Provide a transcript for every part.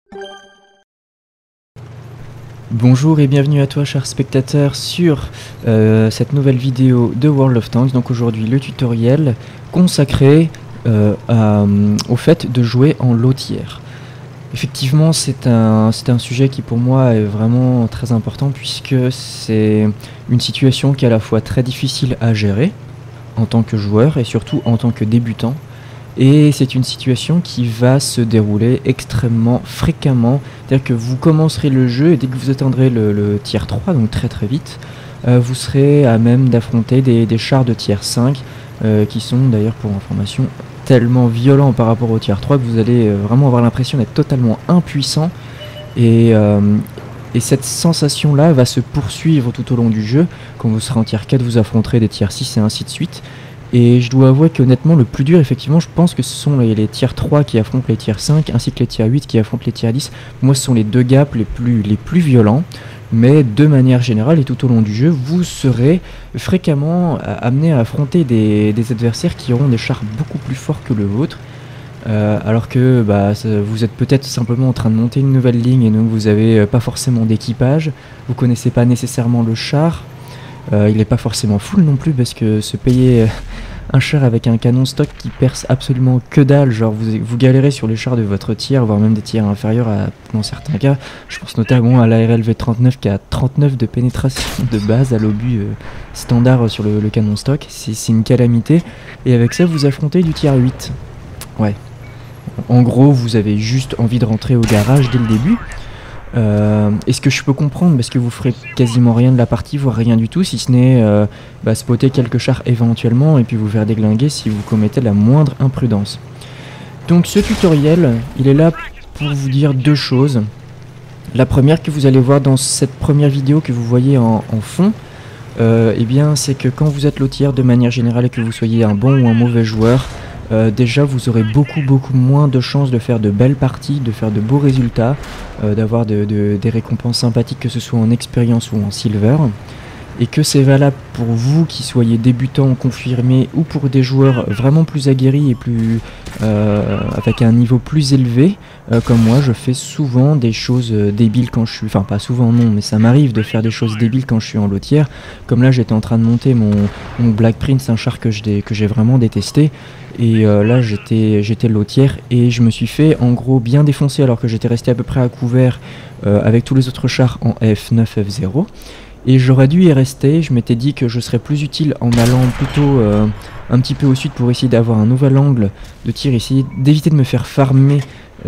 Bonjour et bienvenue à toi cher spectateur sur cette nouvelle vidéo de World of Tanks. Donc aujourd'hui le tutoriel consacré au fait de jouer en lotière. Effectivement c'est un sujet qui pour moi est vraiment très important puisque c'est une situation qui est à la fois très difficile à gérer en tant que joueur et surtout en tant que débutant. Et c'est une situation qui va se dérouler extrêmement fréquemment. C'est-à-dire que vous commencerez le jeu et dès que vous atteindrez le tier 3, donc très vite, vous serez à même d'affronter des chars de tier 5 qui sont d'ailleurs pour information tellement violents par rapport au tier 3 que vous allez vraiment avoir l'impression d'être totalement impuissant. Et cette sensation-là va se poursuivre tout au long du jeu. Quand vous serez en tier 4, vous affronterez des tier 6 et ainsi de suite. Et je dois avouer qu'honnêtement le plus dur effectivement je pense que ce sont les tier 3 qui affrontent les tier 5 ainsi que les tier 8 qui affrontent les tier 10. Moi ce sont les deux gaps les plus violents, mais de manière générale et tout au long du jeu vous serez fréquemment amené à affronter des adversaires qui auront des chars beaucoup plus forts que le vôtre. Alors que vous êtes peut-être simplement en train de monter une nouvelle ligne et donc vous avez pas forcément d'équipage, vous connaissez pas nécessairement le char. Il n'est pas forcément full non plus parce que se payer un char avec un canon stock qui perce absolument que dalle, genre vous galérez sur les chars de votre tiers, voire même des tiers inférieurs dans certains cas. Je pense notamment à l'ARL V39 qui a 39 de pénétration de base à l'obus standard sur le canon stock. C'est une calamité. Et avec ça vous affrontez du tier 8. Ouais. En gros vous avez juste envie de rentrer au garage dès le début. Et ce que je peux comprendre, parce que vous ferez quasiment rien de la partie, voire rien du tout, si ce n'est spotter quelques chars éventuellement et puis vous faire déglinguer si vous commettez la moindre imprudence. Donc ce tutoriel, il est là pour vous dire deux choses. La première que vous allez voir dans cette première vidéo que vous voyez en fond, eh bien c'est que quand vous êtes lotière de manière générale et que vous soyez un bon ou un mauvais joueur, déjà vous aurez beaucoup moins de chances de faire de belles parties, de faire de beaux résultats, d'avoir des récompenses sympathiques que ce soit en expérience ou en silver, et que c'est valable pour vous qui soyez débutants, confirmés ou pour des joueurs vraiment plus aguerris et plus avec un niveau plus élevé. Comme moi je fais souvent des choses débiles quand je suis, enfin pas souvent non, mais ça m'arrive de faire des choses débiles quand je suis en lotière. Comme là j'étais en train de monter mon Black Prince, un char que j'ai vraiment détesté. Et là j'étais lotière et je me suis fait en gros bien défoncer alors que j'étais resté à peu près à couvert avec tous les autres chars en F9, F0. Et j'aurais dû y rester, je m'étais dit que je serais plus utile en allant plutôt un petit peu au sud pour essayer d'avoir un nouvel angle de tir, essayer d'éviter de me faire farmer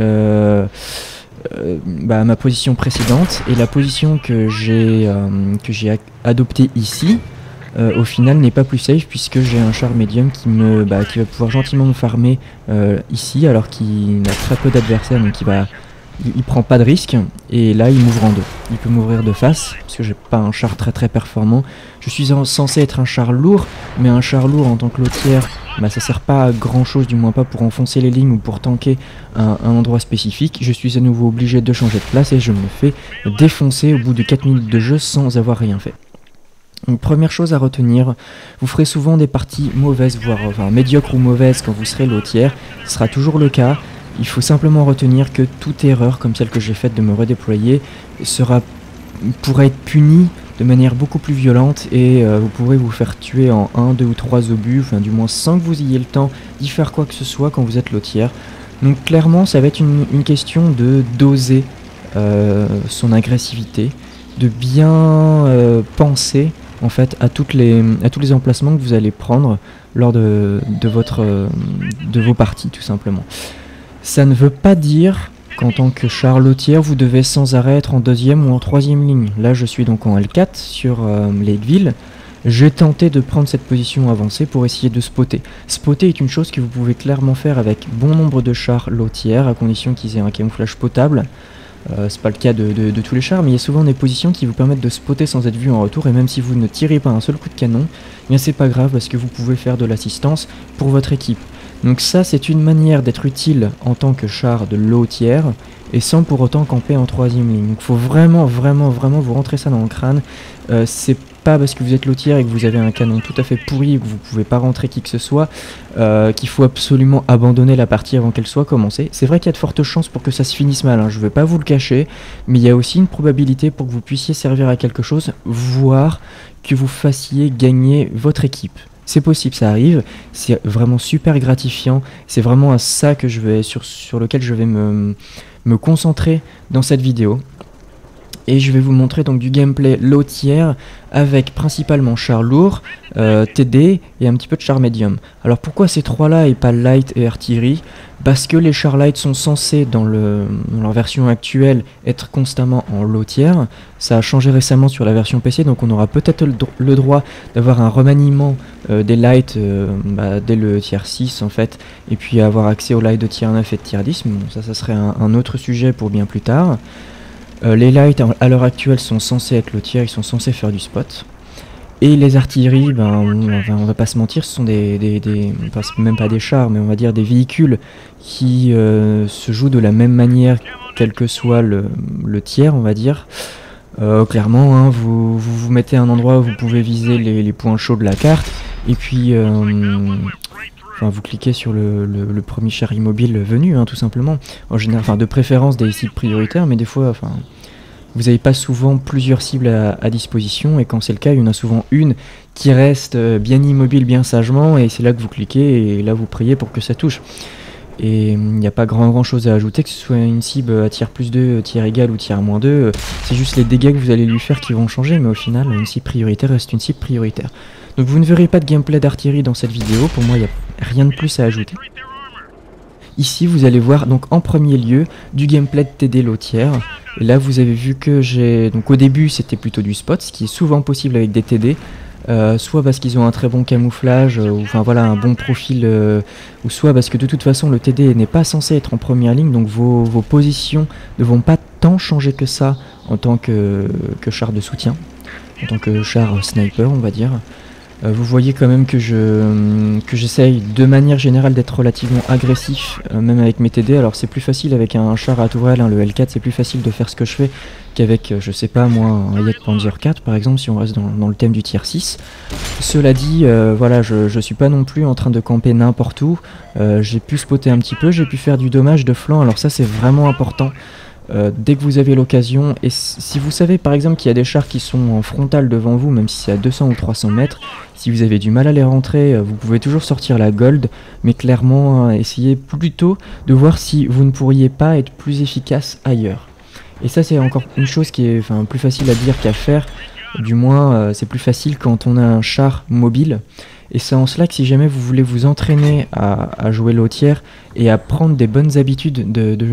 ma position précédente. Et la position que j'ai adoptée ici, au final n'est pas plus safe puisque j'ai un char médium qui va pouvoir gentiment me farmer ici alors qu'il a très peu d'adversaires, donc il prend pas de risque. Et là il m'ouvre en deux, il peut m'ouvrir de face parce que j'ai pas un char très performant. Je suis censé être un char lourd, mais un char lourd en tant que lotière ça sert pas à grand chose, du moins pas pour enfoncer les lignes ou pour tanker un endroit spécifique. Je suis à nouveau obligé de changer de place et je me fais défoncer au bout de 4 minutes de jeu sans avoir rien fait. Donc première chose à retenir, vous ferez souvent des parties mauvaises, voire médiocres ou mauvaises quand vous serez lotière, ce sera toujours le cas. Il faut simplement retenir que toute erreur comme celle que j'ai faite de me redéployer pourra être punie de manière beaucoup plus violente et vous pourrez vous faire tuer en 1, 2 ou 3 obus, enfin du moins sans que vous ayez le temps d'y faire quoi que ce soit quand vous êtes lotière. Donc clairement ça va être une question de doser son agressivité, de bien penser en fait à tous les emplacements que vous allez prendre lors de vos parties tout simplement. Ça ne veut pas dire qu'en tant que char lotière vous devez sans arrêt être en deuxième ou en troisième ligne. Là je suis donc en L4 sur Lakeville. J'ai tenté de prendre cette position avancée pour essayer de spotter. Spotter est une chose que vous pouvez clairement faire avec bon nombre de chars lotières à condition qu'ils aient un camouflage potable. C'est pas le cas de tous les chars, mais il y a souvent des positions qui vous permettent de spotter sans être vu en retour, et même si vous ne tirez pas un seul coup de canon, eh bien c'est pas grave parce que vous pouvez faire de l'assistance pour votre équipe. Donc ça c'est une manière d'être utile en tant que char de lotière et sans pour autant camper en troisième ligne. Donc faut vraiment vous rentrer ça dans le crâne. C'est pas parce que vous êtes lotière et que vous avez un canon tout à fait pourri et que vous pouvez pas rentrer qui que ce soit, qu'il faut absolument abandonner la partie avant qu'elle soit commencée. C'est vrai qu'il y a de fortes chances pour que ça se finisse mal, hein, je vais pas vous le cacher, mais il y a aussi une probabilité pour que vous puissiez servir à quelque chose, voire que vous fassiez gagner votre équipe. C'est possible, ça arrive, c'est vraiment super gratifiant, c'est vraiment à ça que sur lequel je vais me concentrer dans cette vidéo. Et je vais vous montrer donc du gameplay low tier avec principalement char lourd, TD et un petit peu de char médium. Alors pourquoi ces trois là et pas light et artillerie? Parce que les chars light sont censés dans leur version actuelle être constamment en low tier. Ça a changé récemment sur la version PC, donc on aura peut-être le droit d'avoir un remaniement des light dès le tier 6 en fait, et puis avoir accès aux light de tier 9 et de tier 10. Bon, ça serait un autre sujet pour bien plus tard. Les lights à l'heure actuelle sont censés être lotiers, ils sont censés faire du spot. Et les artilleries, on va pas se mentir, ce sont enfin, même pas des chars, mais on va dire des véhicules qui se jouent de la même manière, quel que soit le tiers, on va dire. Clairement, hein, vous mettez un endroit où vous pouvez viser les points chauds de la carte, et puis vous cliquez sur le premier char immobile venu, hein, tout simplement. En général, de préférence des cibles prioritaires, mais des fois, vous n'avez pas souvent plusieurs cibles à disposition, et quand c'est le cas, il y en a souvent une qui reste bien immobile, bien sagement, et c'est là que vous cliquez, et là vous priez pour que ça touche. Et il n'y a pas grand chose à ajouter, que ce soit une cible à tiers plus 2, tiers égal ou tiers moins 2, c'est juste les dégâts que vous allez lui faire qui vont changer, mais au final, une cible prioritaire reste une cible prioritaire. Donc vous ne verrez pas de gameplay d'artillerie dans cette vidéo, pour moi il n'y a rien de plus à ajouter. Ici vous allez voir donc en premier lieu du gameplay de TD low tier. Et là vous avez vu que donc au début c'était plutôt du spot, ce qui est souvent possible avec des TD, soit parce qu'ils ont un très bon camouflage, ou un bon profil, ou soit parce que de toute façon le TD n'est pas censé être en première ligne, donc vos positions ne vont pas tant changer que ça en tant que char de soutien, en tant que char sniper on va dire. Vous voyez quand même que j'essaye de manière générale d'être relativement agressif, même avec mes TD. Alors c'est plus facile avec un char à tourelle, hein, le L4, c'est plus facile de faire ce que je fais qu'avec, je sais pas moi, un Yak Panzer 4 par exemple, si on reste dans le thème du tier 6. Cela dit, voilà, je suis pas non plus en train de camper n'importe où, j'ai pu spotter un petit peu, j'ai pu faire du dommage de flanc, alors ça c'est vraiment important. Dès que vous avez l'occasion, et si vous savez par exemple qu'il y a des chars qui sont en frontal devant vous, même si c'est à 200 ou 300 mètres, si vous avez du mal à les rentrer, vous pouvez toujours sortir la gold, mais clairement essayez plutôt de voir si vous ne pourriez pas être plus efficace ailleurs. Et ça c'est encore une chose qui est plus facile à dire qu'à faire, du moins c'est plus facile quand on a un char mobile. Et c'est en cela que si jamais vous voulez vous entraîner à jouer low tier et à prendre des bonnes habitudes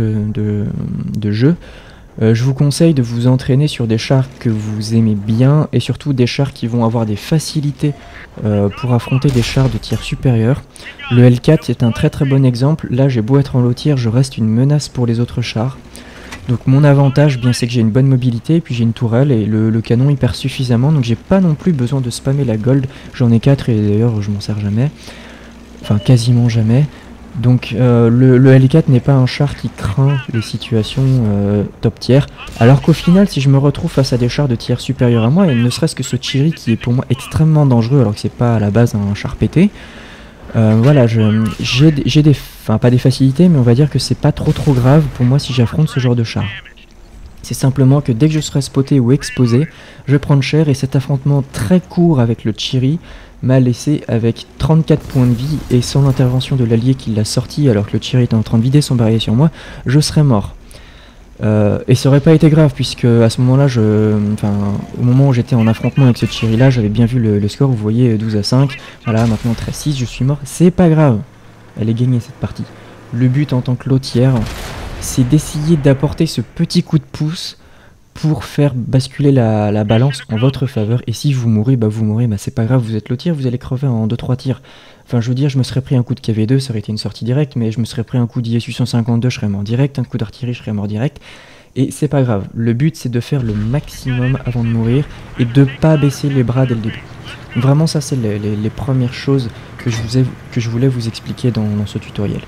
de jeu, je vous conseille de vous entraîner sur des chars que vous aimez bien et surtout des chars qui vont avoir des facilités pour affronter des chars de tir supérieur. Le L4 est un très bon exemple. Là j'ai beau être en low tier, je reste une menace pour les autres chars. Donc mon avantage c'est que j'ai une bonne mobilité et puis j'ai une tourelle et le canon il perd suffisamment, donc j'ai pas non plus besoin de spammer la gold. J'en ai 4 et d'ailleurs je m'en sers jamais, enfin quasiment jamais. Donc le L4 n'est pas un char qui craint les situations top tier, alors qu'au final si je me retrouve face à des chars de tiers supérieurs à moi, et ne serait-ce que ce Chiri qui est pour moi extrêmement dangereux alors que c'est pas à la base un char pété, voilà, j'ai pas des facilités, mais on va dire que c'est pas trop grave pour moi si j'affronte ce genre de char. C'est simplement que dès que je serai spoté ou exposé, je vais prendre cher, et cet affrontement très court avec le Chiri m'a laissé avec 34 points de vie, et sans l'intervention de l'allié qui l'a sorti alors que le Chiri était en train de vider son barillet sur moi, je serais mort. Et ça aurait pas été grave puisque à ce moment là, au moment où j'étais en affrontement avec ce Chiri là, j'avais bien vu le score, vous voyez 12-5, voilà, maintenant 13-6, je suis mort, c'est pas grave, elle est gagnée cette partie. Le but en tant que low tier, c'est d'essayer d'apporter ce petit coup de pouce pour faire basculer la balance en votre faveur, et si vous mourrez, vous mourrez, c'est pas grave, vous êtes low tier, vous allez crever en 2-3 tirs. Enfin je veux dire, je me serais pris un coup de KV2, ça aurait été une sortie directe, mais je me serais pris un coup d'IS 852, je serais mort direct, un coup d'artillerie, je serais mort direct, et c'est pas grave. Le but c'est de faire le maximum avant de mourir, et de pas baisser les bras dès le début. Vraiment ça c'est les premières choses que je voulais vous expliquer dans ce tutoriel.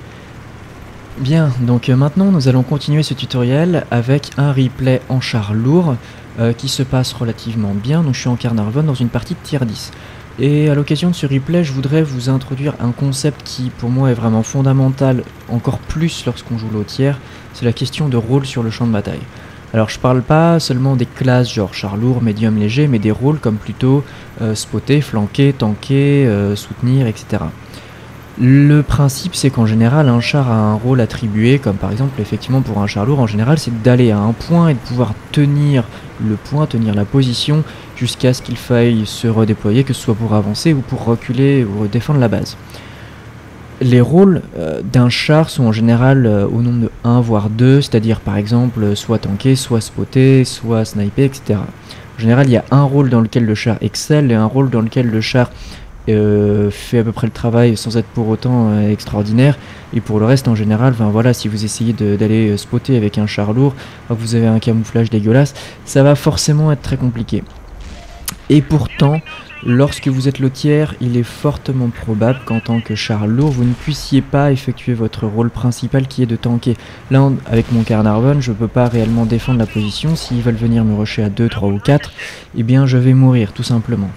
Bien, donc maintenant nous allons continuer ce tutoriel avec un replay en char lourd. qui se passe relativement bien. Donc je suis en Carnarvon dans une partie de tier 10. Et à l'occasion de ce replay, je voudrais vous introduire un concept qui pour moi est vraiment fondamental, encore plus lorsqu'on joue l'eau-tiers, c'est la question de rôle sur le champ de bataille. Alors je parle pas seulement des classes genre char lourd, médium, léger, mais des rôles comme plutôt spotter, flanquer, tanker, soutenir, etc. Le principe c'est qu'en général un char a un rôle attribué, comme par exemple effectivement pour un char lourd en général c'est d'aller à un point et de pouvoir tenir le point, tenir la position jusqu'à ce qu'il faille se redéployer, que ce soit pour avancer ou pour reculer ou défendre la base. Les rôles d'un char sont en général au nombre de 1 voire 2, c'est-à-dire par exemple soit tanker, soit spotter, soit sniper, etc. En général il y a un rôle dans lequel le char excelle et un rôle dans lequel le char fait à peu près le travail sans être pour autant extraordinaire, et pour le reste en général, voilà, si vous essayez d'aller spotter avec un char lourd, vous avez un camouflage dégueulasse, ça va forcément être très compliqué. Et pourtant, lorsque vous êtes l'eau-tiers, il est fortement probable qu'en tant que char lourd, vous ne puissiez pas effectuer votre rôle principal qui est de tanker. Là, avec mon Carnarvon, je ne peux pas réellement défendre la position. S'ils veulent venir me rusher à 2, 3 ou 4, eh bien je vais mourir tout simplement.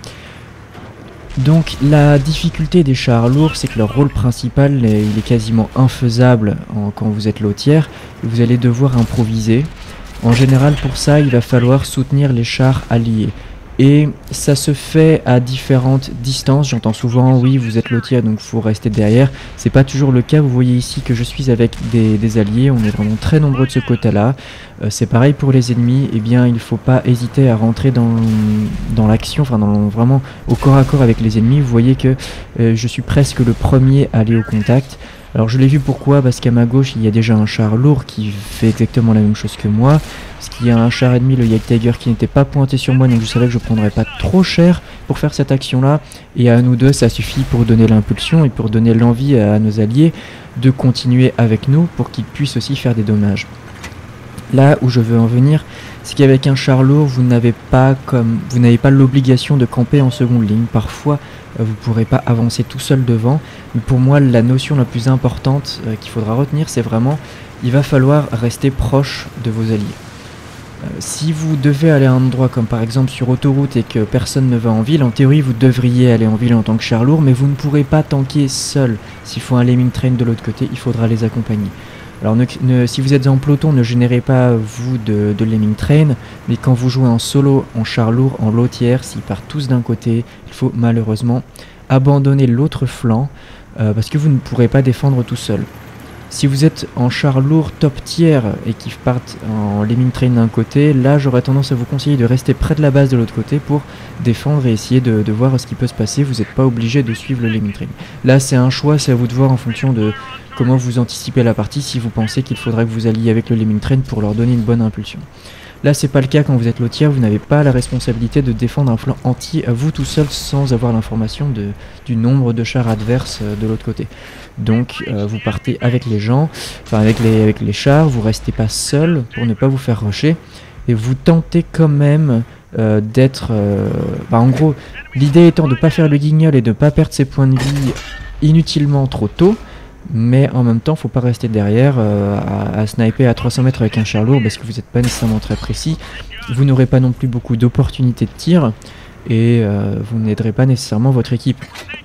Donc la difficulté des chars lourds, c'est que leur rôle principal il est quasiment infaisable quand vous êtes l'eau-tiers, et vous allez devoir improviser. En général pour ça il va falloir soutenir les chars alliés. Et ça se fait à différentes distances. J'entends souvent oui vous êtes l'eau-tiers donc il faut rester derrière. C'est pas toujours le cas. Vous voyez ici que je suis avec des alliés. On est vraiment très nombreux de ce côté là. C'est pareil pour les ennemis. Eh bien il ne faut pas hésiter à rentrer dans l'action, enfin vraiment au corps à corps avec les ennemis. Vous voyez que je suis presque le premier à aller au contact. Alors je l'ai vu pourquoi, parce qu'à ma gauche il y a déjà un char lourd qui fait exactement la même chose que moi, parce qu'il y a un char ennemi, le Jagdtiger, qui n'était pas pointé sur moi, donc je savais que je prendrais pas trop cher pour faire cette action là, et à nous deux ça suffit pour donner l'impulsion et pour donner l'envie à nos alliés de continuer avec nous pour qu'ils puissent aussi faire des dommages. Là où je veux en venir, c'est qu'avec un char lourd, vous n'avez pas l'obligation de camper en seconde ligne. Parfois, vous ne pourrez pas avancer tout seul devant. Mais pour moi, la notion la plus importante qu'il faudra retenir, c'est vraiment, il va falloir rester proche de vos alliés. Si vous devez aller à un endroit comme par exemple sur autoroute et que personne ne va en ville, en théorie vous devriez aller en ville en tant que char lourd, mais vous ne pourrez pas tanker seul. S'il faut un lemming train de l'autre côté, il faudra les accompagner. Alors si vous êtes en peloton, ne générez pas vous de lemming train, mais quand vous jouez en solo, en char lourd, en l'eau-tiers, s'ils partent tous d'un côté, il faut malheureusement abandonner l'autre flanc parce que vous ne pourrez pas défendre tout seul. Si vous êtes en char lourd top tier et qu'ils partent en lemming train d'un côté, là j'aurais tendance à vous conseiller de rester près de la base de l'autre côté pour défendre et essayer de voir ce qui peut se passer. Vous n'êtes pas obligé de suivre le lemming train. Là c'est un choix, c'est à vous de voir en fonction de comment vous anticipez la partie, si vous pensez qu'il faudra que vous alliez avec le lemming train pour leur donner une bonne impulsion. Là c'est pas le cas quand vous êtes l'eau-tiers, vous n'avez pas la responsabilité de défendre un flanc entier à vous tout seul sans avoir l'information du nombre de chars adverses de l'autre côté. Donc vous partez avec les gens, enfin avec les chars, vous restez pas seul pour ne pas vous faire rusher et vous tentez quand même d'être... en gros, l'idée étant de ne pas faire le guignol et de ne pas perdre ses points de vie inutilement trop tôt, mais en même temps faut pas rester derrière à sniper à 300 mètres avec un char lourd parce que vous n'êtes pas nécessairement très précis, vous n'aurez pas non plus beaucoup d'opportunités de tir et vous n'aiderez pas nécessairement votre équipe.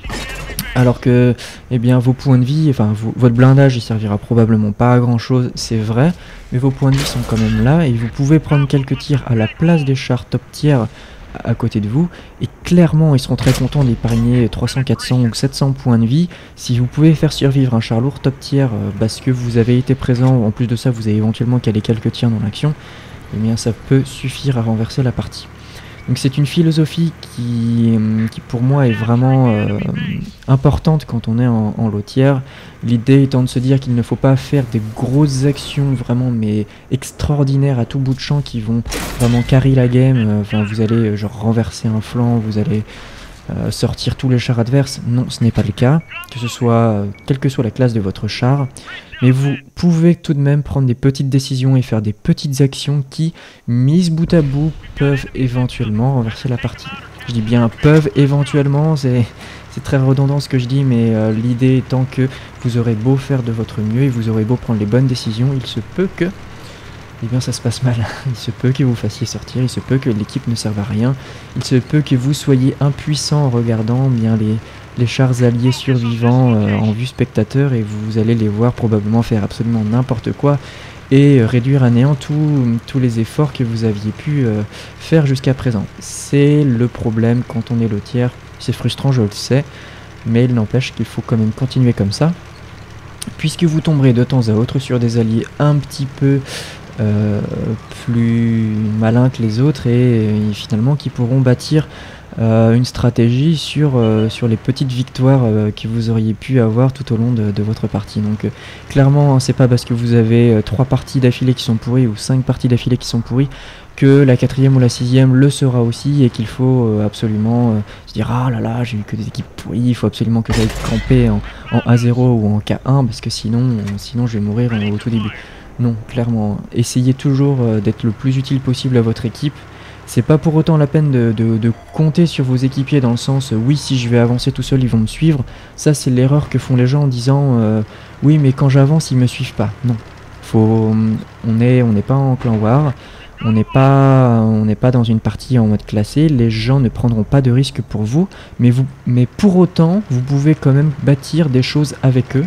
Alors que eh bien, vos points de vie, enfin votre blindage il servira probablement pas à grand chose, c'est vrai, mais vos points de vie sont quand même là et vous pouvez prendre quelques tirs à la place des chars top tier à côté de vous, et clairement ils seront très contents d'épargner 300, 400 ou 700 points de vie si vous pouvez faire survivre un char lourd top tier parce que vous avez été présent, en plus de ça vous avez éventuellement calé quelques tirs dans l'action, et bien ça peut suffire à renverser la partie. Donc c'est une philosophie qui pour moi est vraiment importante quand on est en low-tier. L'idée étant de se dire qu'il ne faut pas faire des grosses actions vraiment mais extraordinaires à tout bout de champ qui vont vraiment carry la game. Enfin vous allez genre renverser un flanc, vous allez sortir tous les chars adverses. Non, ce n'est pas le cas, que ce soit quelle que soit la classe de votre char. Mais vous pouvez tout de même prendre des petites décisions et faire des petites actions qui, mises bout à bout, peuvent éventuellement renverser la partie. Je dis bien peuvent éventuellement, c'est très redondant ce que je dis, mais l'idée étant que vous aurez beau faire de votre mieux et vous aurez beau prendre les bonnes décisions, il se peut que eh bien ça se passe mal. Il se peut que vous fassiez sortir, il se peut que l'équipe ne serve à rien, il se peut que vous soyez impuissant en regardant bien les chars alliés survivants en vue spectateur, et vous allez les voir probablement faire absolument n'importe quoi et réduire à néant tous les efforts que vous aviez pu faire jusqu'à présent. C'est le problème quand on est lotière, c'est frustrant, je le sais, mais il n'empêche qu'il faut quand même continuer comme ça, puisque vous tomberez de temps à autre sur des alliés un petit peu plus malins que les autres et finalement qui pourront bâtir une stratégie sur les petites victoires que vous auriez pu avoir tout au long de votre partie. Donc clairement, c'est pas parce que vous avez 3 parties d'affilée qui sont pourries ou 5 parties d'affilée qui sont pourries que la 4e ou la 6e le sera aussi, et qu'il faut absolument se dire ah là là, j'ai eu que des équipes pourries, il faut absolument que j'aille camper en A0 ou en K1 parce que sinon je vais mourir au tout début. Non, clairement, essayez toujours d'être le plus utile possible à votre équipe. C'est pas pour autant la peine de compter sur vos équipiers dans le sens oui, si je vais avancer tout seul ils vont me suivre. Ça c'est l'erreur que font les gens en disant oui mais quand j'avance ils me suivent pas. Non, on n'est pas en clan war, on n'est pas dans une partie en mode classé, les gens ne prendront pas de risques pour vous, mais pour autant vous pouvez quand même bâtir des choses avec eux.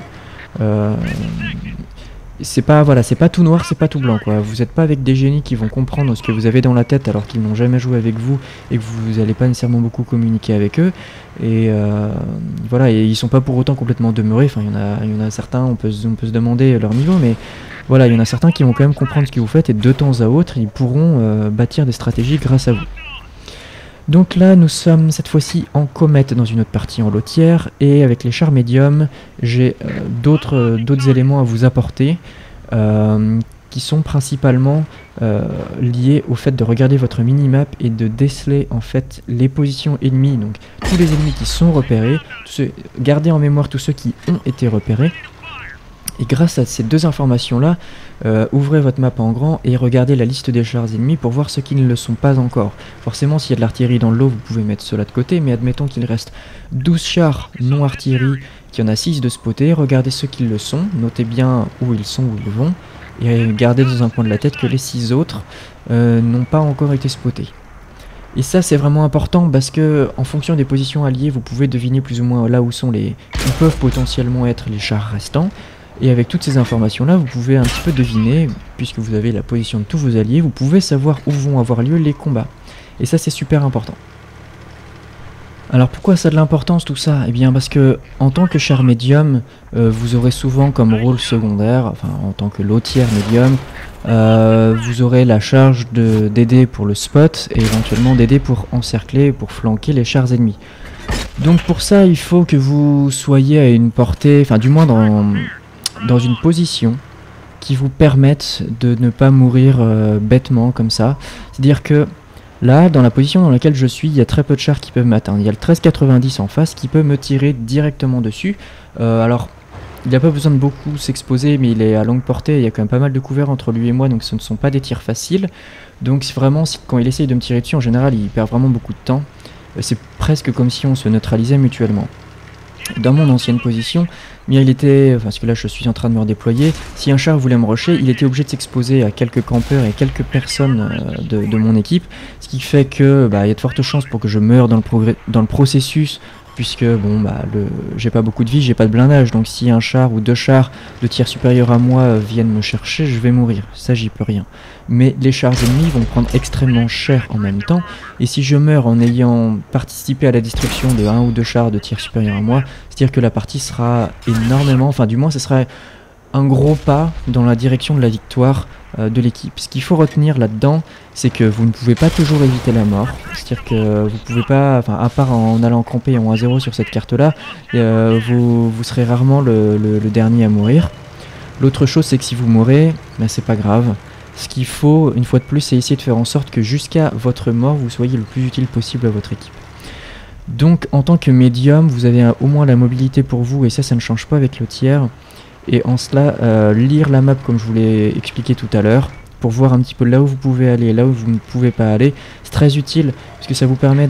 C'est pas tout noir, c'est pas tout blanc quoi. Vous n'êtes pas avec des génies qui vont comprendre ce que vous avez dans la tête alors qu'ils n'ont jamais joué avec vous et que vous n'allez pas nécessairement beaucoup communiquer avec eux. Et voilà, et ils sont pas pour autant complètement demeurés. Enfin, il y en a certains, on peut se demander leur niveau, mais voilà, il y en a certains qui vont quand même comprendre ce que vous faites et de temps à autre, ils pourront bâtir des stratégies grâce à vous. Donc là, nous sommes cette fois-ci en comète dans une autre partie en lotière, et avec les chars médiums, j'ai d'autres éléments à vous apporter qui sont principalement liés au fait de regarder votre minimap et de déceler en fait les positions ennemies, donc tous les ennemis qui sont repérés, gardez en mémoire tous ceux qui ont été repérés. Et grâce à ces 2 informations-là, ouvrez votre map en grand et regardez la liste des chars ennemis pour voir ceux qui ne le sont pas encore. Forcément, s'il y a de l'artillerie dans le lot, vous pouvez mettre cela de côté, mais admettons qu'il reste 12 chars non artillerie, qu'il y en a 6 de spotés, regardez ceux qui le sont, notez bien où ils sont, où ils vont, et gardez dans un coin de la tête que les 6 autres n'ont pas encore été spotés. Et ça c'est vraiment important parce que en fonction des positions alliées, vous pouvez deviner plus ou moins là où sont où peuvent potentiellement être les chars restants. Et avec toutes ces informations-là, vous pouvez un petit peu deviner, puisque vous avez la position de tous vos alliés, vous pouvez savoir où vont avoir lieu les combats. Et ça, c'est super important. Alors pourquoi ça a de l'importance tout ça? Eh bien parce que en tant que char médium, vous aurez souvent comme rôle secondaire, enfin en tant que lotière médium, vous aurez la charge d'aider pour le spot et éventuellement d'aider pour encercler, pour flanquer les chars ennemis. Donc pour ça, il faut que vous soyez à une portée, enfin du moins dans une position qui vous permette de ne pas mourir bêtement comme ça. C'est-à-dire que là, dans la position dans laquelle je suis, il y a très peu de chars qui peuvent m'atteindre. Il y a le 1390 en face qui peut me tirer directement dessus. Alors, il n'a pas besoin de beaucoup s'exposer, mais il est à longue portée. Il y a quand même pas mal de couverts entre lui et moi, donc ce ne sont pas des tirs faciles. Donc vraiment, quand il essaye de me tirer dessus, en général, il perd vraiment beaucoup de temps. C'est presque comme si on se neutralisait mutuellement. Dans mon ancienne position, bien il était, parce que là je suis en train de me redéployer, si un char voulait me rusher, il était obligé de s'exposer à quelques campeurs et quelques personnes de mon équipe, ce qui fait que il y a de fortes chances pour que je meure dans le processus, puisque bon j'ai pas beaucoup de vie, j'ai pas de blindage, donc si un char ou 2 chars de tir supérieur à moi viennent me chercher, je vais mourir, ça j'y peux rien. Mais les chars ennemis vont prendre extrêmement cher en même temps, et si je meurs en ayant participé à la destruction de 1 ou 2 chars de tir supérieur à moi, c'est-à-dire que la partie sera énormément, enfin du moins ce sera un gros pas dans la direction de la victoire de l'équipe. Ce qu'il faut retenir là-dedans, c'est que vous ne pouvez pas toujours éviter la mort, c'est-à-dire que vous pouvez pas, enfin à part en allant camper en 1-0 sur cette carte-là, vous serez rarement le dernier à mourir. L'autre chose, c'est que si vous mourrez, c'est pas grave. Ce qu'il faut, une fois de plus, c'est essayer de faire en sorte que jusqu'à votre mort, vous soyez le plus utile possible à votre équipe. Donc en tant que médium, vous avez au moins la mobilité pour vous, et ça ne change pas avec le tiers. Et en cela, lire la map comme je vous l'ai expliqué tout à l'heure, pour voir un petit peu là où vous pouvez aller, là où vous ne pouvez pas aller, c'est très utile, parce que ça vous permet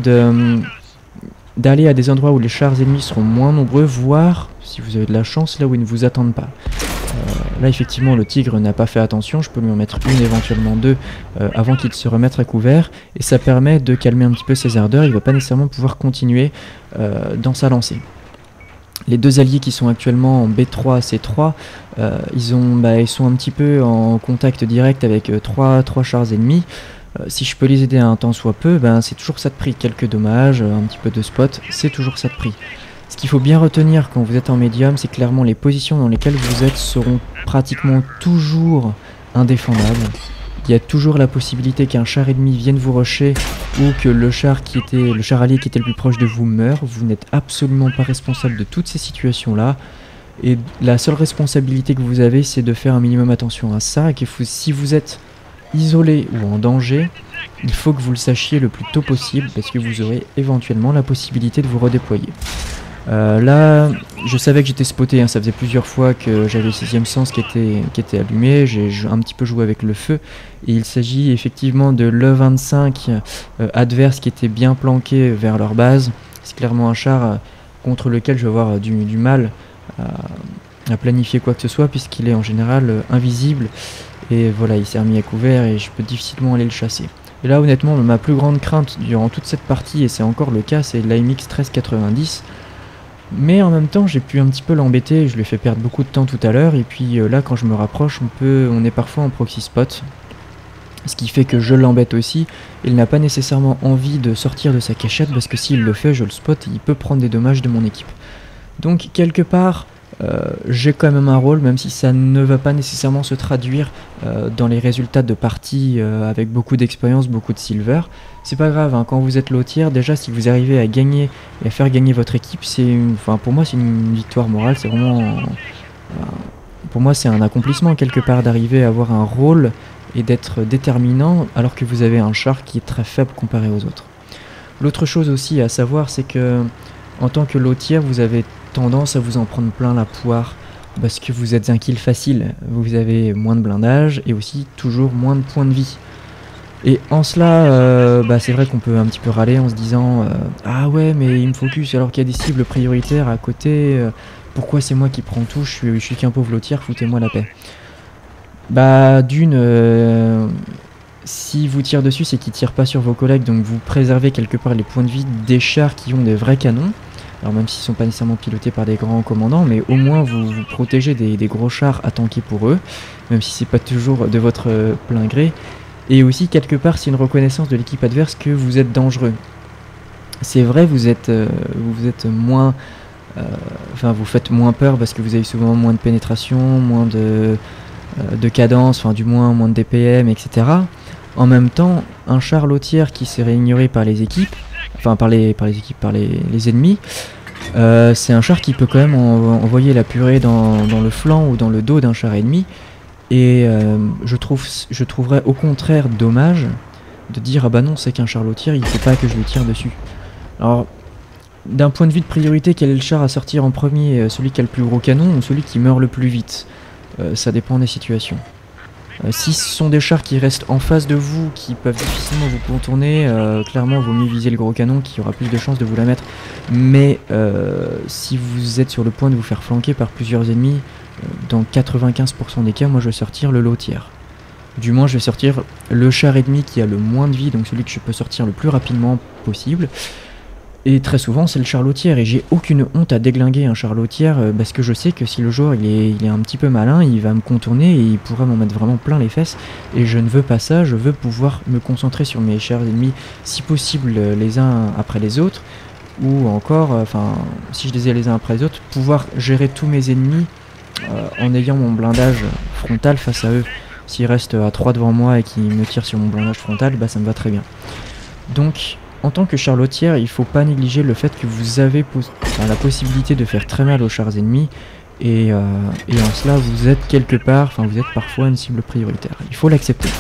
d'aller à des endroits où les chars ennemis seront moins nombreux, voire, si vous avez de la chance, là où ils ne vous attendent pas. Là effectivement le tigre n'a pas fait attention, je peux lui en mettre une, éventuellement deux, avant qu'il se remette à couvert, et ça permet de calmer un petit peu ses ardeurs, il ne va pas nécessairement pouvoir continuer dans sa lancée. Les deux alliés qui sont actuellement en B3, C3, ils sont un petit peu en contact direct avec trois chars ennemis. Si je peux les aider un tant soit peu, c'est toujours ça de prix. Quelques dommages, un petit peu de spot, c'est toujours ça de prix. Ce qu'il faut bien retenir quand vous êtes en médium, c'est clairement les positions dans lesquelles vous êtes seront pratiquement toujours indéfendables. Il y a toujours la possibilité qu'un char ennemi vienne vous rusher ou que le char allié qui était le plus proche de vous meure. Vous n'êtes absolument pas responsable de toutes ces situations-là. Et la seule responsabilité que vous avez, c'est de faire un minimum attention à ça. Et que si vous êtes isolé ou en danger, il faut que vous le sachiez le plus tôt possible parce que vous aurez éventuellement la possibilité de vous redéployer. Là, je savais que j'étais spoté, hein, ça faisait plusieurs fois que j'avais le 6ème sens qui était allumé, j'ai un petit peu joué avec le feu, et il s'agit effectivement de l'E25 adverse qui était bien planqué vers leur base. C'est clairement un char contre lequel je vais avoir du mal à planifier quoi que ce soit, puisqu'il est en général invisible, et voilà, il s'est remis à couvert et je peux difficilement aller le chasser. Et là honnêtement, ma plus grande crainte durant toute cette partie, et c'est encore le cas, c'est l'AMX 1390. Mais en même temps, j'ai pu un petit peu l'embêter, je lui ai fait perdre beaucoup de temps tout à l'heure, et puis là, quand je me rapproche, on est parfois en proxy spot, ce qui fait que je l'embête aussi. Il n'a pas nécessairement envie de sortir de sa cachette, parce que s'il le fait, je le spot, et il peut prendre des dommages de mon équipe. Donc, quelque part, j'ai quand même un rôle, même si ça ne va pas nécessairement se traduire dans les résultats de parties avec beaucoup d'expérience, beaucoup de silver. C'est pas grave, hein, quand vous êtes low tier, déjà si vous arrivez à gagner et à faire gagner votre équipe, pour moi c'est une victoire morale, c'est vraiment... pour moi c'est un accomplissement quelque part d'arriver à avoir un rôle et d'être déterminant alors que vous avez un char qui est très faible comparé aux autres. L'autre chose aussi à savoir, c'est que en tant que low tier, vous avez tendance à vous en prendre plein la poire parce que vous êtes un kill facile, vous avez moins de blindage et aussi toujours moins de points de vie. Et en cela, c'est vrai qu'on peut un petit peu râler en se disant ah ouais mais il me focus alors qu'il y a des cibles prioritaires à côté, pourquoi c'est moi qui prends tout, je suis qu'un pauvre lotier, foutez-moi la paix. Si vous tirez dessus, c'est qu'ils tirent pas sur vos collègues, donc vous préservez quelque part les points de vie des chars qui ont des vrais canons. Alors même s'ils sont pas nécessairement pilotés par des grands commandants, mais au moins vous protégez des gros chars à tanker pour eux, même si c'est pas toujours de votre plein gré. Et aussi quelque part c'est une reconnaissance de l'équipe adverse que vous êtes dangereux. C'est vrai, vous êtes moins... vous faites moins peur parce que vous avez souvent moins de pénétration, moins de cadence, du moins moins de DPM, etc. En même temps, un char lotier qui serait ignoré par les équipes, par les ennemis, c'est un char qui peut quand même envoyer la purée dans le flanc ou dans le dos d'un char ennemi. Et je trouverais au contraire dommage de dire ah bah non, c'est qu'un char lotier, il faut pas que je lui tire dessus. Alors d'un point de vue de priorité, quel est le char à sortir en premier, celui qui a le plus gros canon ou celui qui meurt le plus vite? Ça dépend des situations. Si ce sont des chars qui restent en face de vous, qui peuvent difficilement vous contourner, clairement il vaut mieux viser le gros canon qui aura plus de chances de vous la mettre. Mais si vous êtes sur le point de vous faire flanquer par plusieurs ennemis, dans 95% des cas, moi je vais sortir le low tier. Du moins je vais sortir le char ennemi qui a le moins de vie, donc celui que je peux sortir le plus rapidement possible. Et très souvent c'est le char low tier, et j'ai aucune honte à déglinguer un char low tier parce que je sais que si le joueur il est un petit peu malin, il va me contourner et il pourra m'en mettre vraiment plein les fesses, et je ne veux pas ça. Je veux pouvoir me concentrer sur mes chars ennemis, si possible les uns après les autres, ou encore, si je les ai les uns après les autres, pouvoir gérer tous mes ennemis en ayant mon blindage frontal face à eux. S'ils restent à 3 devant moi et qu'ils me tirent sur mon blindage frontal, ça me va très bien. Donc en tant que char lotier, il ne faut pas négliger le fait que vous avez la possibilité de faire très mal aux chars ennemis, et en cela vous êtes quelque part, vous êtes parfois une cible prioritaire. Il faut l'accepter.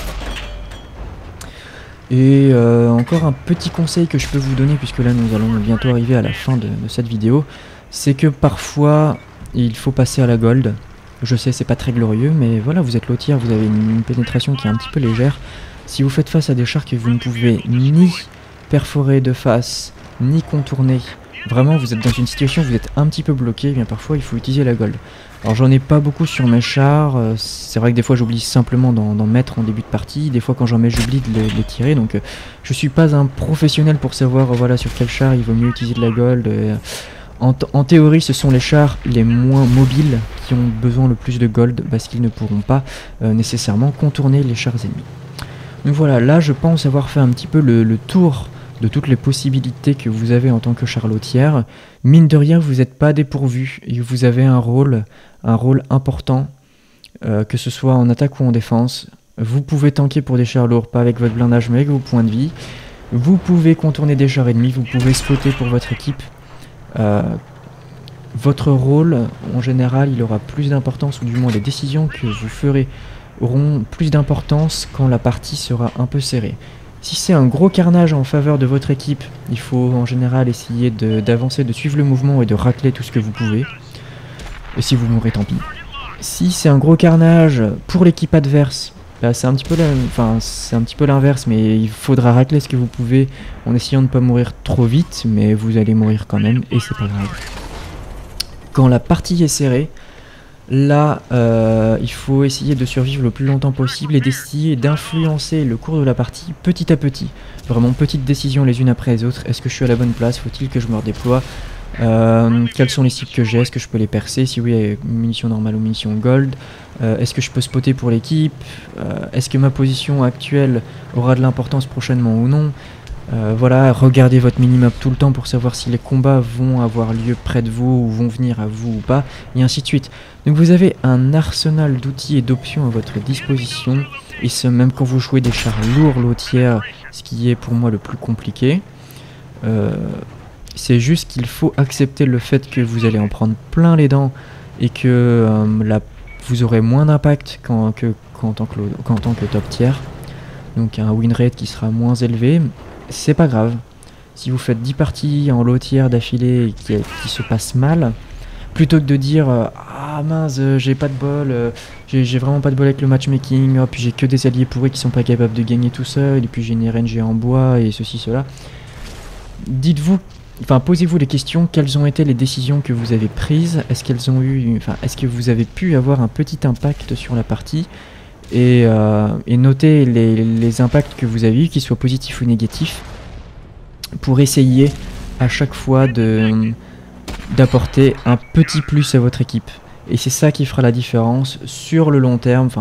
Et encore un petit conseil que je peux vous donner, puisque là nous allons bientôt arriver à la fin de cette vidéo, c'est que parfois il faut passer à la gold. Je sais, c'est pas très glorieux, mais voilà, vous êtes lotier, vous avez une pénétration qui est un petit peu légère. Si vous faites face à des chars que vous ne pouvez ni perforer de face, ni contourner. Vraiment, vous êtes dans une situation où vous êtes un petit peu bloqué, eh bien parfois il faut utiliser la gold. Alors j'en ai pas beaucoup sur mes chars, c'est vrai que des fois j'oublie simplement d'en mettre en début de partie, des fois quand j'en mets j'oublie de les tirer, donc je suis pas un professionnel pour savoir voilà sur quel char il vaut mieux utiliser de la gold. En théorie, ce sont les chars les moins mobiles qui ont besoin le plus de gold parce qu'ils ne pourront pas nécessairement contourner les chars ennemis. Donc voilà, là je pense avoir fait un petit peu le tour de toutes les possibilités que vous avez en tant que charlotière. Mine de rien, vous n'êtes pas dépourvu et vous avez un rôle important, que ce soit en attaque ou en défense. Vous pouvez tanker pour des chars lourds, pas avec votre blindage mais avec vos points de vie. Vous pouvez contourner des chars ennemis, vous pouvez spotter pour votre équipe. Votre rôle, en général, il aura plus d'importance, ou du moins les décisions que vous ferez auront plus d'importance quand la partie sera un peu serrée. Si c'est un gros carnage en faveur de votre équipe, il faut en général essayer d'avancer, de suivre le mouvement et de racler tout ce que vous pouvez. Et si vous mourrez, tant pis. Si c'est un gros carnage pour l'équipe adverse, là c'est un petit peu l'inverse, mais il faudra racler ce que vous pouvez en essayant de ne pas mourir trop vite, mais vous allez mourir quand même et c'est pas grave. Quand la partie est serrée, là, il faut essayer de survivre le plus longtemps possible et d'essayer d'influencer le cours de la partie petit à petit. Vraiment petites décisions les unes après les autres. Est-ce que je suis à la bonne place? Faut-il que je me redéploie? Quelles sont les cibles que j'ai? Est-ce que je peux les percer? Si oui, munitions normales ou munitions gold. Est-ce que je peux spotter pour l'équipe? Est-ce que ma position actuelle aura de l'importance prochainement ou non? Voilà, regardez votre minimap tout le temps pour savoir si les combats vont avoir lieu près de vous ou vont venir à vous ou pas, et ainsi de suite. Donc vous avez un arsenal d'outils et d'options à votre disposition, et ce même quand vous jouez des chars lourds lotières, ce qui est pour moi le plus compliqué. C'est juste qu'il faut accepter le fait que vous allez en prendre plein les dents, et que vous aurez moins d'impact qu'en tant que top tier. Donc un win rate qui sera moins élevé. C'est pas grave. Si vous faites 10 parties en lotière d'affilée et qui se passent mal, plutôt que de dire ah mince, j'ai pas de bol, j'ai vraiment pas de bol avec le matchmaking, puis j'ai que des alliés pourris qui sont pas capables de gagner tout seul, et puis j'ai une RNG en bois et ceci, cela. Posez-vous les questions, quelles ont été les décisions que vous avez prises, est-ce que vous avez pu avoir un petit impact sur la partie? Et notez les impacts que vous avez eu, qu'ils soient positifs ou négatifs, pour essayer à chaque fois d'apporter un petit plus à votre équipe. Et c'est ça qui fera la différence sur le long terme,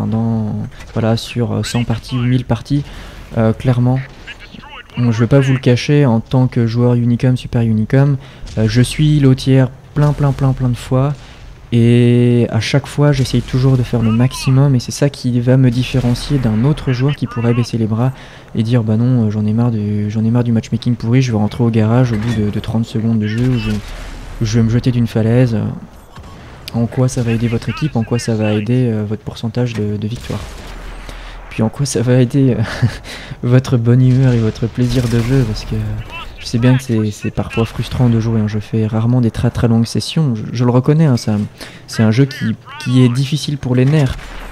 sur 100 parties ou 1000 parties, clairement. Bon, je vais pas vous le cacher, en tant que joueur Unicum, Super Unicum, je suis lotière plein de fois. Et à chaque fois, j'essaye toujours de faire le maximum, et c'est ça qui va me différencier d'un autre joueur qui pourrait baisser les bras et dire bah non, j'en ai marre du matchmaking pourri, je vais rentrer au garage au bout de 30 secondes de jeu, ou je vais me jeter d'une falaise. En quoi ça va aider votre équipe, en quoi ça va aider votre pourcentage de victoire, puis en quoi ça va aider votre bonne humeur et votre plaisir de jeu, parce que je sais bien que c'est parfois frustrant de jouer, hein. Je fais rarement des très longues sessions, je le reconnais, hein, c'est un jeu qui est difficile pour les nerfs.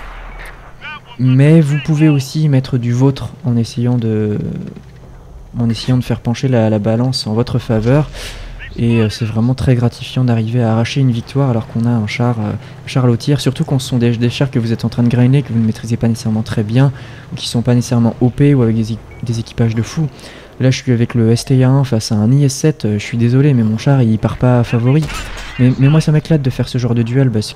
Mais vous pouvez aussi mettre du vôtre en essayant de faire pencher la balance en votre faveur. Et c'est vraiment très gratifiant d'arriver à arracher une victoire alors qu'on a un char lotière, surtout quand ce sont des chars que vous êtes en train de grinder, que vous ne maîtrisez pas nécessairement très bien, ou qui sont pas nécessairement OP ou avec des équipages de fou. Là je suis avec le STA1 face à un IS-7, je suis désolé mais mon char il part pas favori. Mais moi ça m'éclate de faire ce genre de duel parce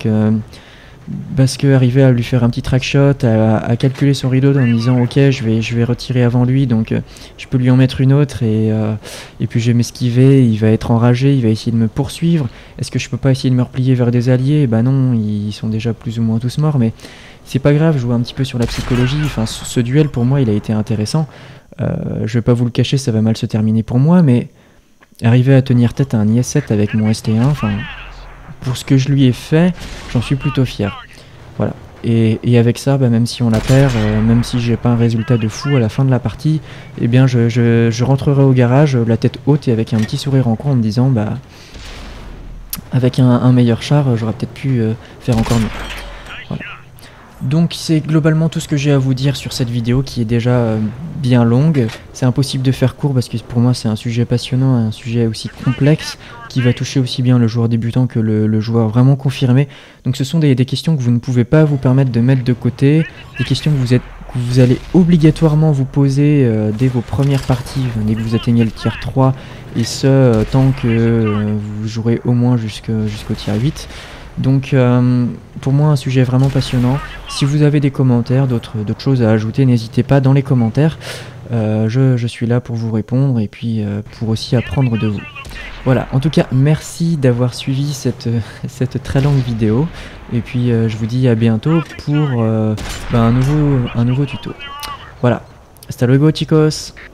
que arriver à lui faire un petit track shot, à calculer son reload en disant ok je vais retirer avant lui, donc je peux lui en mettre une autre et puis je vais m'esquiver, il va être enragé, il va essayer de me poursuivre. Est-ce que je peux pas essayer de me replier vers des alliés? Bah non, ils sont déjà plus ou moins tous morts, mais c'est pas grave, jouer un petit peu sur la psychologie. Enfin, ce duel pour moi il a été intéressant. Je vais pas vous le cacher, ça va mal se terminer pour moi, mais arriver à tenir tête à un IS-7 avec mon ST1, enfin, pour ce que je lui ai fait, j'en suis plutôt fier. Voilà. Et avec ça, bah, même si on la perd, même si j'ai pas un résultat de fou à la fin de la partie, eh bien je rentrerai au garage, la tête haute et avec un petit sourire en coin en me disant bah avec un meilleur char, j'aurais peut-être pu faire encore mieux. Voilà. Donc c'est globalement tout ce que j'ai à vous dire sur cette vidéo qui est déjà bien longue. C'est impossible de faire court parce que pour moi c'est un sujet passionnant, un sujet aussi complexe qui va toucher aussi bien le joueur débutant que le joueur vraiment confirmé. Donc ce sont des questions que vous ne pouvez pas vous permettre de mettre de côté, des questions que vous allez obligatoirement vous poser dès vos premières parties, dès que vous atteignez le tier 3, et ce tant que vous jouerez au moins jusqu'au tier 8. Donc pour moi un sujet vraiment passionnant. Si vous avez des commentaires, d'autres choses à ajouter, n'hésitez pas dans les commentaires. Je suis là pour vous répondre et puis pour aussi apprendre de vous. Voilà, en tout cas merci d'avoir suivi cette très longue vidéo. Et puis je vous dis à bientôt pour un nouveau tuto. Voilà, hasta luego chicos.